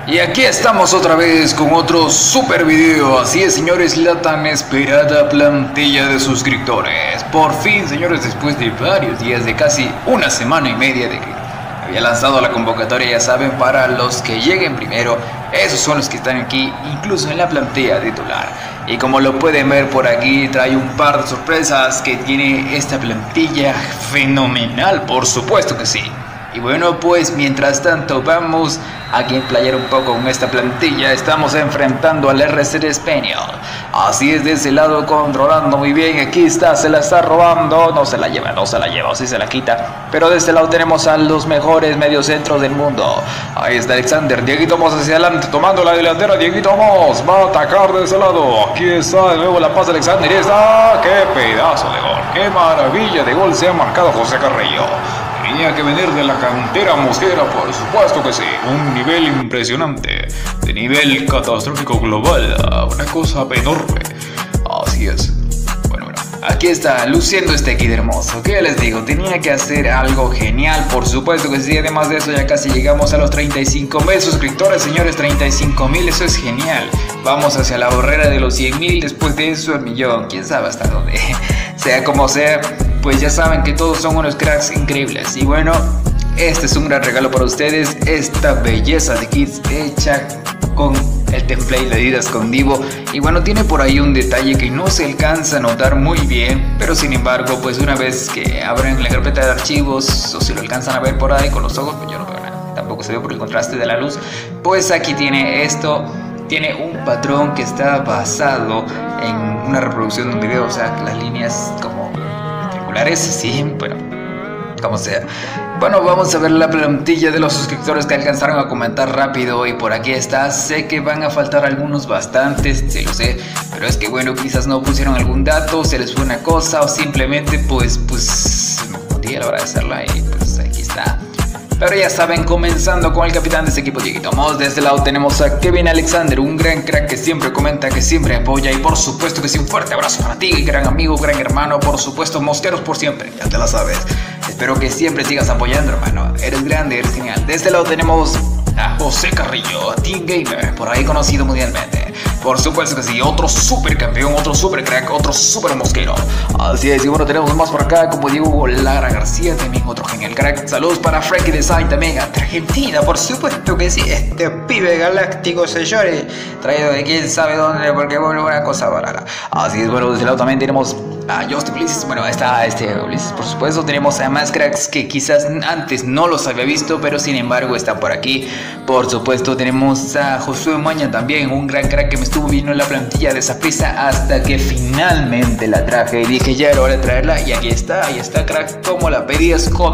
Y aquí estamos otra vez con otro super video. Así es, señores, la tan esperada plantilla de suscriptores. Por fin, señores, después de varios días, de casi una semana y media de que había lanzado la convocatoria, ya saben, para los que lleguen primero. Esos son los que están aquí, incluso en la plantilla titular. Y como lo pueden ver por aquí, trae un par de sorpresas que tiene esta plantilla fenomenal, por supuesto que sí. Y bueno, pues mientras tanto vamos a gameplayar un poco con esta plantilla. Estamos enfrentando al RC Español. Así es, de ese lado controlando muy bien. Aquí está, se la está robando. No se la lleva, o sí se la quita. Pero de este lado tenemos a los mejores mediocentros del mundo. Ahí está Alexander. Dieguito Moss hacia adelante, tomando la delantera. Dieguito Moss va a atacar de ese lado. Aquí está de nuevo la paz de Alexander. Y está, qué pedazo de gol. Qué maravilla de gol se ha marcado José Carrillo. Tenía que venir de la cantera mosquera, por supuesto que sí. Un nivel impresionante, de nivel catastrófico global, una cosa enorme. Así es. Bueno, aquí está, luciendo este kid hermoso. ¿Qué les digo? Tenía que hacer algo genial, por supuesto que sí. Además de eso, ya casi llegamos a los 35.000 suscriptores, señores. 35.000, eso es genial. Vamos hacia la barrera de los 100.000, después de eso el millón. Quién sabe hasta dónde. Sea como sea, pues ya saben que todos son unos cracks increíbles. Y bueno, este es un gran regalo para ustedes. Esta belleza de kits hecha con el template de Adidas con Divo. Y bueno, tiene por ahí un detalle que no se alcanza a notar muy bien, pero sin embargo, pues una vez que abren la carpeta de archivos, o si lo alcanzan a ver por ahí con los ojos, pues yo no veo nada, tampoco se ve por el contraste de la luz. Pues aquí tiene esto. Tiene un patrón que está basado en una reproducción de un video, o sea, las líneas como triangulares, sí, bueno, como sea. Bueno, vamos a ver la plantilla de los suscriptores que alcanzaron a comentar rápido. Y por aquí está. Sé que van a faltar algunos, bastantes, sí lo sé, pero es que bueno, quizás no pusieron algún dato, se les fue una cosa, o simplemente pues me confundí a la hora de hacerla. Y pues aquí está. Pero ya saben, comenzando con el capitán de este equipo, Dieguito Moss. De este lado tenemos a Kevin Alexander, un gran crack que siempre comenta, que siempre apoya. Y por supuesto que sí, un fuerte abrazo para ti, gran amigo, gran hermano. Por supuesto, mosqueros por siempre, ya te la sabes. Espero que siempre sigas apoyando, hermano. Eres grande, eres genial. De este lado tenemos a José Carrillo, Team Gamer, por ahí conocido mundialmente. Por supuesto que sí, otro super campeón, otro super crack, otro super mosquero. Así es, y bueno, tenemos más por acá, como Diego Lara García, también otro genial crack. Saludos para Frankie Design, también hasta Argentina, por supuesto que sí. Este pibe galáctico, señores, traído de quién sabe dónde, porque vuelve una cosa barata. Así es, bueno, de este lado también tenemos a Justin Ulises. Bueno, está Ulises, por supuesto. Tenemos a más cracks que quizás antes no los había visto, pero sin embargo están por aquí. Por supuesto tenemos a Josué Maña también, un gran crack que me estuvo viendo en la plantilla de Saprissa hasta que finalmente la traje y dije ya era hora de traerla. Y aquí está, crack, como la pedías, con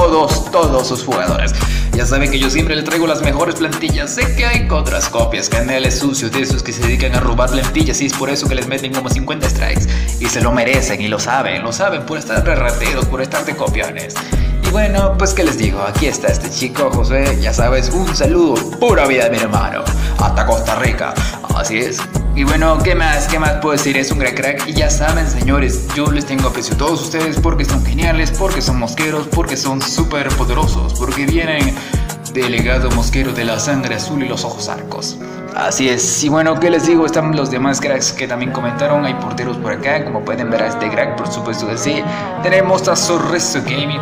todos sus jugadores. Ya saben que yo siempre le traigo las mejores plantillas. Sé que hay otras copias, canales sucios de esos que se dedican a robar plantillas, y es por eso que les meten como 50 strikes. Y se lo merecen, y lo saben por estar de rateros, por estar de copiones. Y bueno, pues qué les digo, aquí está este chico, José, ya sabes, un saludo, pura vida mi hermano, hasta Costa Rica, así es. Y bueno, ¿qué más puedo decir? Es un gran crack. Y ya saben, señores, yo les tengo aprecio a todos ustedes porque son geniales, porque son mosqueros, porque son súper poderosos, porque vienen del legado mosquero de la sangre azul y los ojos arcos. Así es. Y bueno, ¿qué les digo? Están los demás cracks que también comentaron. Hay porteros por acá, como pueden ver a este crack, por supuesto que sí. Tenemos a Sorreso Gaming.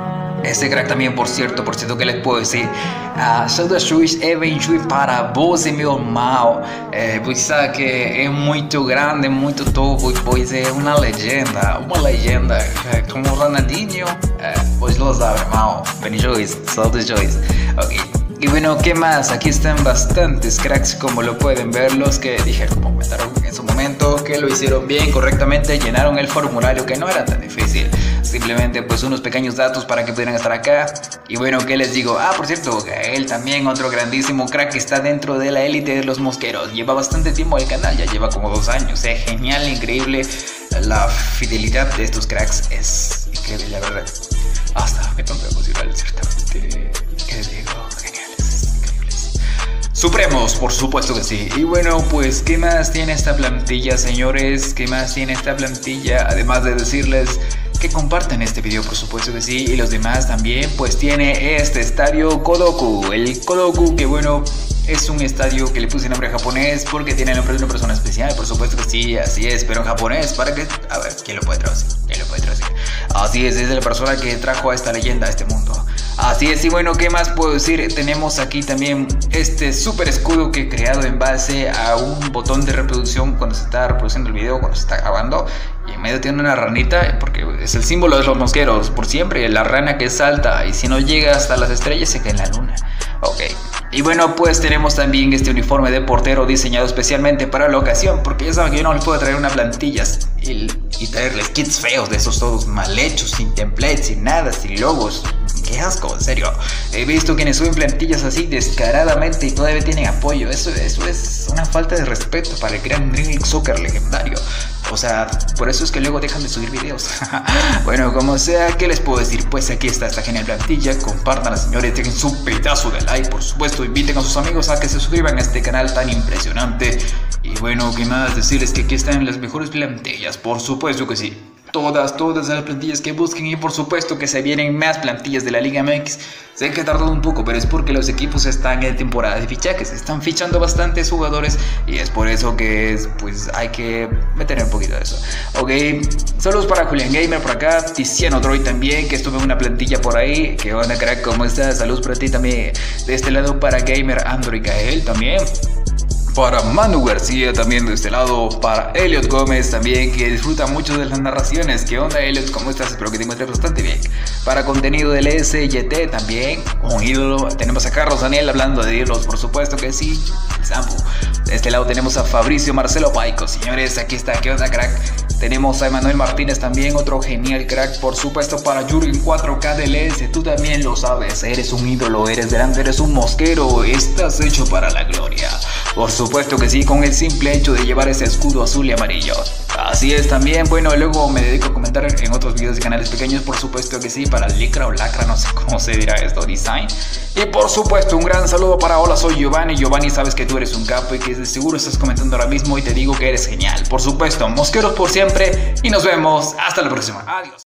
Este crack también, por cierto, ¿qué les puedo decir? Saudações e bem-vindos para você, meu irmão. Pois sabe que é muito grande, muito top, pois é uma legenda, como Ronaldinho. Pues lo sabe, hermano. Bem-vindos, saudações. Ok. Y bueno, ¿qué más? Aquí están bastantes cracks, como lo pueden ver, los que dije, como comentaron en su momento, que lo hicieron bien, correctamente, llenaron el formulario, que no era tan difícil. Simplemente pues unos pequeños datos para que pudieran estar acá. Y bueno, ¿qué les digo? Por cierto, Gael también, otro grandísimo crack que está dentro de la élite de los mosqueros. Lleva bastante tiempo en el canal, ya lleva como 2 años. Genial, increíble. La fidelidad de estos cracks es increíble, la verdad. Hasta me pongo emocional, ciertamente. ¿Qué les digo? Supremos, por supuesto que sí. Y bueno, pues ¿qué más tiene esta plantilla, señores? ¿Qué más tiene esta plantilla? Además de decirles que compartan este video, por supuesto que sí. Y los demás también, pues tiene este estadio Kodoku. El Kodoku que bueno, es un estadio que le puse nombre japonés porque tiene el nombre de una persona especial. Por supuesto que sí, así es, pero en japonés, para que... A ver, ¿quién lo puede traducir? Así es la persona que trajo a esta leyenda a este mundo. Así es, y bueno, ¿qué más puedo decir? Tenemos aquí también este super escudo que he creado en base a un botón de reproducción cuando se está reproduciendo el video, cuando se está grabando. Y en medio tiene una ranita, porque es el símbolo de los mosqueros, por siempre, la rana que salta y si no llega hasta las estrellas se cae en la luna. Ok. Y bueno, pues tenemos también este uniforme de portero diseñado especialmente para la ocasión, porque ya saben que yo no les puedo traer una plantilla y traerles kits feos de esos todos mal hechos, sin templates, sin nada, sin logos. Qué asco, en serio. He visto quienes suben plantillas así descaradamente y todavía tienen apoyo. Eso es una falta de respeto para el gran Dream Soccer legendario. O sea, por eso es que luego dejan de subir videos. Bueno, como sea, ¿qué les puedo decir? Pues aquí está esta genial plantilla. Compartan, señores, dejen su pedazo de like. Por supuesto, inviten a sus amigos a que se suscriban a este canal tan impresionante. Y bueno, ¿qué más decirles? Que aquí están las mejores plantillas. Por supuesto que sí. Todas las plantillas que busquen, y por supuesto que se vienen más plantillas de la Liga MX. Sé que ha tardado un poco, pero es porque los equipos están en temporada de fichajes, están fichando bastantes jugadores y es por eso que pues hay que meter un poquito de eso. Ok, saludos para Julián Gamer por acá, Tiziano Droid también, que estuve en una plantilla por ahí. ¿Qué onda, crack? ¿Cómo estás? Saludos para ti también. De este lado para Gamer Android Gael también. Para Manu García también de este lado, para Elliot Gómez también, que disfruta mucho de las narraciones. ¿Qué onda, Elliot? ¿Cómo estás? Espero que te encuentres bastante bien. Para contenido del SYT también, un ídolo. Tenemos a Carlos Daniel hablando de ídolos, por supuesto que sí, el Sampo. De este lado tenemos a Fabricio Marcelo Paico. Señores, aquí está, ¿qué onda, crack? Tenemos a Emanuel Martínez también, otro genial crack. Por supuesto para Jurgen 4K DLS, tú también lo sabes. Eres un ídolo, eres grande, eres un mosquero. Estás hecho para la gloria. Por supuesto que sí, con el simple hecho de llevar ese escudo azul y amarillo. Así es también, bueno, luego me dedico a comentar en otros videos de canales pequeños, por supuesto que sí, para Licra o Lacra, no sé cómo se dirá esto, Design. Y por supuesto, un gran saludo para hola, soy Giovanni. Giovanni, sabes que tú eres un capo y que de seguro estás comentando ahora mismo y te digo que eres genial. Por supuesto, mosqueros por siempre y nos vemos hasta la próxima. Adiós.